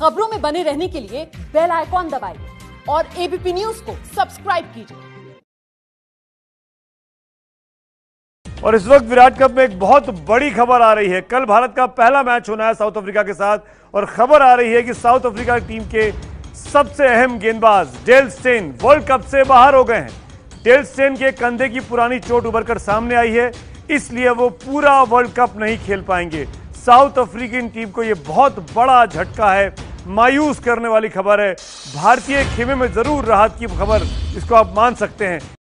खबरों में बने रहने के लिए बेल आइकॉन दबाइए और एबीपी न्यूज को सब्सक्राइब कीजिए। और इस वक्त विराट कप में एक बहुत बड़ी खबर आ रही है। कल भारत का पहला मैच होना है साउथ अफ्रीका के साथ और खबर आ रही है कि साउथ अफ्रीका टीम के सबसे अहम गेंदबाज डेल स्टेन वर्ल्ड कप से बाहर हो गए हैं। डेल स्टेन के कंधे की पुरानी चोट उभरकर सामने आई है, इसलिए वो पूरा वर्ल्ड कप नहीं खेल पाएंगे। साउथ अफ्रीकन टीम को यह बहुत बड़ा झटका है, मायूस करने वाली खबर है। भारतीय खेमे में जरूर राहत की खबर, इसको आप मान सकते हैं।